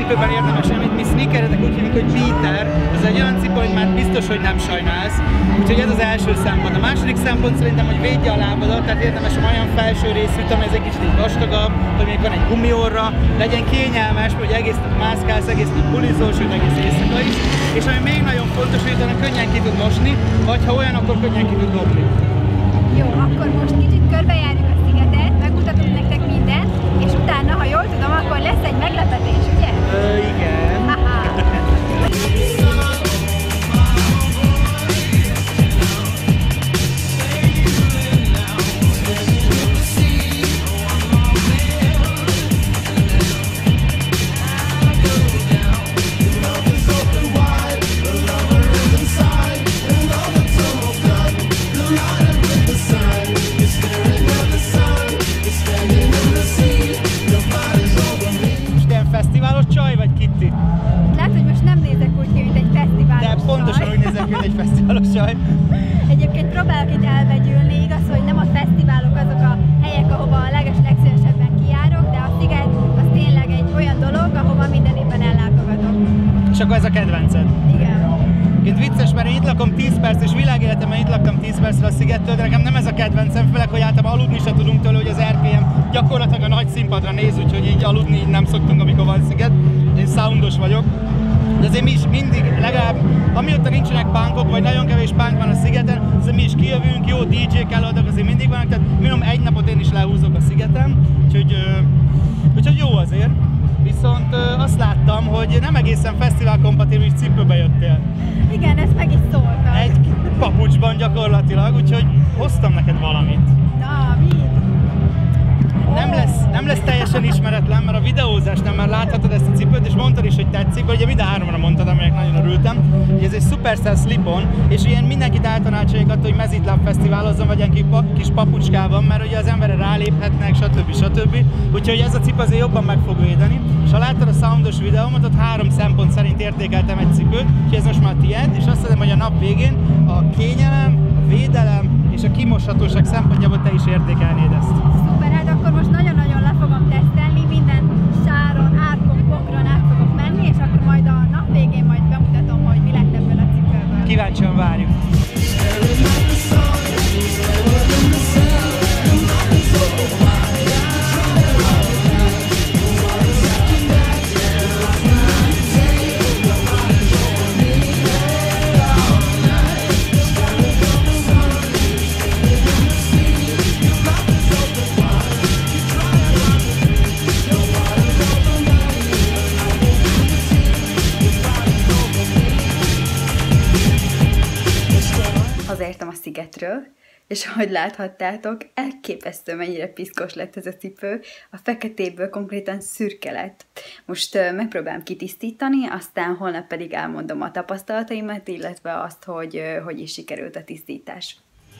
cipőben érdemes, amit mi sneakeredek úgy hívjuk, hogy Peter, az egy olyan cipő, hogy már biztos, hogy nem sajnálsz. Úgyhogy ez az első szempont. A második szempont szerintem, hogy védje a lábadat, tehát érdemes olyan felső részűt, ami ez egy kicsit vastagabb, hogy még van egy gumiorra, legyen kényelmes, hogy egész nap mászkálsz, egész nap bulizol, sőt egész éjszaka is. És ami még nagyon fontos, hogy utána könnyen ki tud mosni, vagy ha olyan, akkor könnyen ki tud dobni. Jó, akkor most kicsit körbejárjuk a szigetet, megmutatunk nektek mindent, és utána, ha jól tudom, akkor lesz egy meglepetés, ugye? Igen. Haha. Fesztiválos csaj vagy Kitty? Lehet, hogy most nem nézek úgy ki, mint egy fesztiválos De pontosan csaj. úgy nézek, mint egy fesztiválos csaj. Egyébként próbálok itt elvegyülni, igaz, hogy nem a fesztiválok azok a helyek, ahova a legszívesebben kijárok, de a sziget az tényleg egy olyan dolog, ahova minden évben ellátogatok. És akkor ez a kedvenced? Igen. Egyébként vicces, mert én itt lakom 10 perc, és világéletemben itt laktam 10 percre a szigettől, de nekem nem ez a kedvencem, főleg, hogy általában aludni se tudunk tőle, hogy az erkélyem gyakorlatilag a nagy színpadra néz, úgyhogy így aludni így nem szoktunk, amikor van sziget. Én soundos vagyok. De azért mi is mindig, legalább amióta nincsenek punkok, vagy nagyon kevés punk van a szigeten, azért mi is kijövünk, jó DJ-k előadók azért mindig vannak, tehát minimum egy napot én is lehúzok a szigeten, úgyhogy jó azért. Viszont azt láttam, hogy nem egészen fesztivál kompatibilis cipőbe jöttél. Igen, ezt meg is szóltam. Egy papucsban gyakorlatilag, úgyhogy hoztam neked valamit. Na, mi? Nem lesz teljesen ismeretlen, mert a videózásnál már láthatod ezt a cipőt, és mondtad is, hogy tetszik, vagy ugye mind a háromra mondtad, amelyek nagyon örültem. Ez egy Superstar slip-on, és ilyen mindenkit eltanácsolják attól, hogy mezitláb fesztiválozzon, vagy ilyen kis papucskában, mert ugye az emberre ráléphetnek, stb. Úgyhogy ez a cipő azért jobban meg fog védeni. És ha láttad a soundos videómat, ott 3 szempont szerint értékeltem egy cipőt, és ez most már tiéd, és azt hiszem, hogy a nap végén a kényelem, a védelem és a kimoshatóság szempontjából te is értékelnéd ezt. Szuper, hát akkor most nagyon-nagyon le fogom tesztelni, minden sáron, árkon, bokron át fogok menni, és akkor majd a nap végén majd bemutatom, hogy mi lett ebből a cipőből. Kíváncsian várjuk. Hazaértem a szigetről, és ahogy láthattátok, elképesztő mennyire piszkos lett ez a cipő, a feketéből konkrétan szürke lett. Most megpróbálom kitisztítani, aztán holnap pedig elmondom a tapasztalataimat, illetve azt, hogy is sikerült a tisztítás.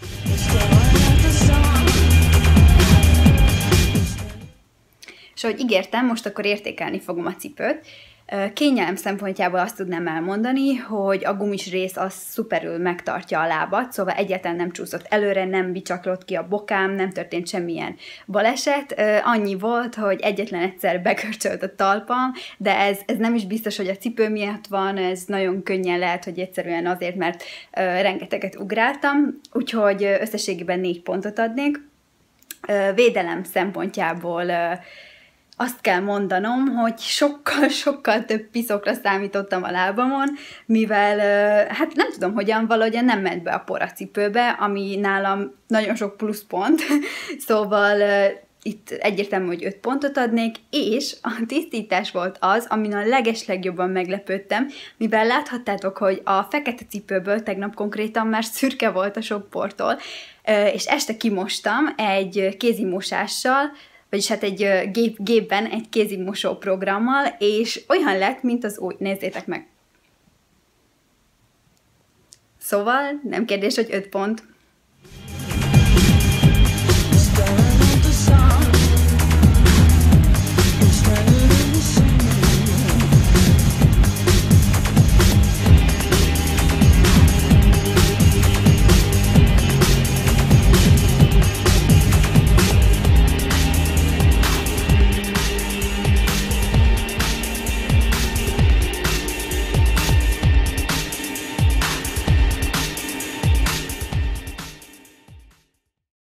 És ahogy ígértem, most akkor értékelni fogom a cipőt. Kényelem szempontjából azt tudnám elmondani, hogy a gumis rész az szuperül megtartja a lábat, szóval egyáltalán nem csúszott előre, nem bicsaklott ki a bokám, nem történt semmilyen baleset. Annyi volt, hogy egyetlen egyszer bekörcsölt a talpam, de ez nem is biztos, hogy a cipő miatt van, ez nagyon könnyen lehet, hogy egyszerűen azért, mert rengeteget ugráltam, úgyhogy összességében 4 pontot adnék. Védelem szempontjából azt kell mondanom, hogy sokkal több piszokra számítottam a lábamon, mivel, hát nem tudom hogyan, valahogyan nem ment be a por a cipőbe, ami nálam nagyon sok pluszpont, szóval itt egyértelmű, hogy 5 pontot adnék, és a tisztítás volt az, amin a legeslegjobban meglepődtem, mivel láthattátok, hogy a fekete cipőből tegnap konkrétan már szürke volt a sok portól, és este kimostam egy kézimosással, vagyis hát egy gépben egy kézimosó programmal, és olyan lett, mint az új. Nézzétek meg! Szóval nem kérdés, hogy 5 pont.